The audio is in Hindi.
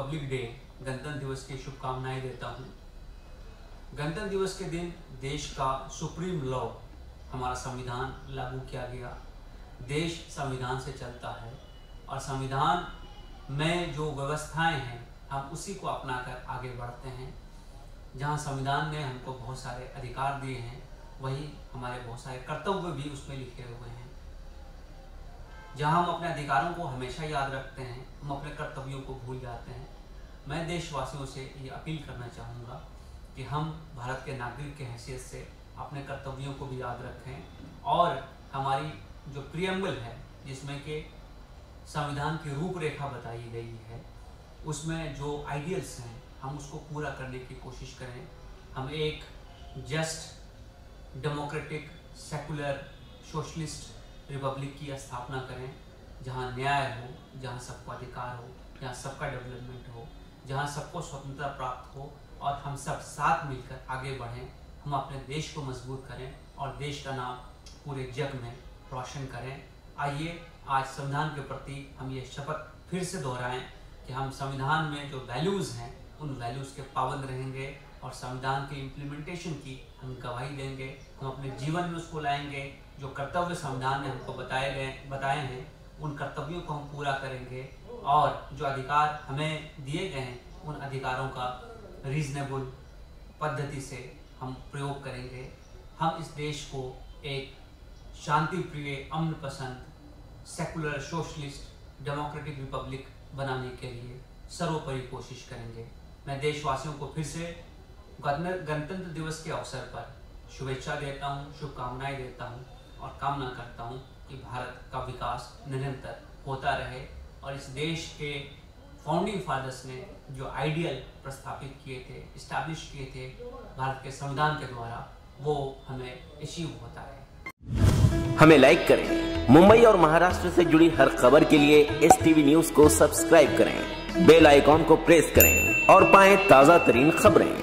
रिपब्लिक डे गणतंत्र दिवस की शुभकामनाएं देता हूं। गणतंत्र दिवस के दिन देश का सुप्रीम लॉ हमारा संविधान लागू किया गया। देश संविधान से चलता है और संविधान में जो व्यवस्थाएं हैं हम उसी को अपनाकर आगे बढ़ते हैं। जहां संविधान ने हमको बहुत सारे अधिकार दिए हैं, वही हमारे बहुत सारे कर्तव्य भी उसमें लिखे हुए हैं। जहां हम अपने अधिकारों को हमेशा याद रखते हैं, हम अपने कर्तव्यों को भूल जाते हैं। मैं देशवासियों से ये अपील करना चाहूँगा कि हम भारत के नागरिक की हैसियत से अपने कर्तव्यों को भी याद रखें और हमारी जो प्रियम्बल है, जिसमें कि संविधान की रूपरेखा बताई गई है, उसमें जो आइडियल्स हैं हम उसको पूरा करने की कोशिश करें। हम एक just, democratic, secular, socialist republic की स्थापना करें, जहां न्याय हो, जहां सबको अधिकार हो, जहां सबका डेवलपमेंट हो, जहां सबको स्वतंत्रता प्राप्त हो और हम सब साथ मिलकर आगे बढ़ें। हम अपने देश को मजबूत करें और देश का नाम पूरे जग में रोशन करें। आइए आज संविधान के प्रति हम ये शपथ फिर से दोहराएं कि हम संविधान में जो वैल्यूज़ हैं उन वैल्यूज़ के पाबंद रहेंगे और संविधान के इम्प्लीमेंटेशन की हम गवाही देंगे। हम अपने जीवन में उसको लाएंगे। जो कर्तव्य संविधान ने हमको बताए हैं उन कर्तव्यों को हम पूरा करेंगे और जो अधिकार हमें दिए गए हैं उन अधिकारों का रीजनेबल पद्धति से हम प्रयोग करेंगे। हम इस देश को एक शांति प्रिय, अमन पसंद, सेकुलर, सोशलिस्ट, डेमोक्रेटिक रिपब्लिक बनाने के लिए सर्वोपरि कोशिश करेंगे। मैं देशवासियों को फिर से गणतंत्र दिवस के अवसर पर शुभेच्छा देता हूँ, शुभकामनाएं देता हूँ और कामना करता हूँ कि भारत का विकास निरंतर होता रहे और इस देश के फाउंडिंग फादर्स ने जो आइडियल प्रस्थापित किए थे, इस्टेब्लिश किए थे भारत के संविधान के द्वारा, वो हमें अचीव होता है। हमें लाइक करें। मुंबई और महाराष्ट्र से जुड़ी हर खबर के लिए STV न्यूज को सब्सक्राइब करें, बेल आइकॉन को प्रेस करें और पाएं ताजा तरीन खबरें।